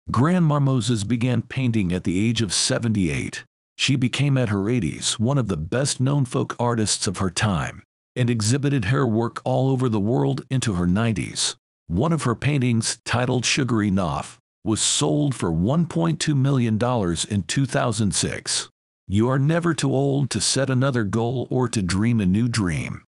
Grandma Moses began painting at the age of 78. She became at her 80s one of the best-known folk artists of her time, and exhibited her work all over the world into her 90s. One of her paintings, titled Sugary Knoff, was sold for $1.2 million in 2006. You are never too old to set another goal or to dream a new dream.